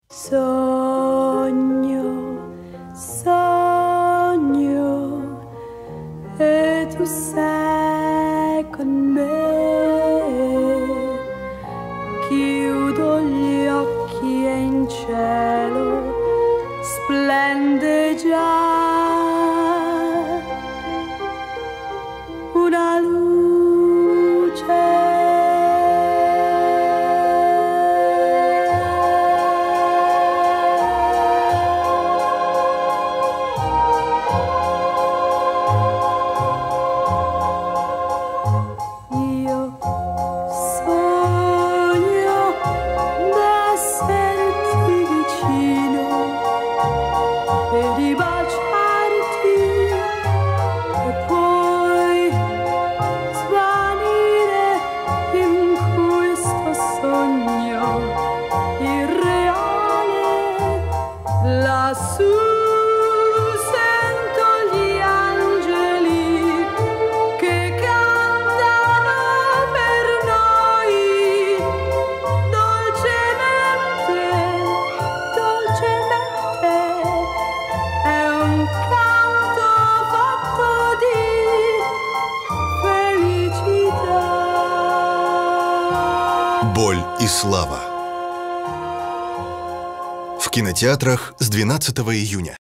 Sogno, sogno, e tu sei con me. Chiudo gli occhi e in cielo splende già una luce. Боль и слава. В кинотеатрах с 12 июня.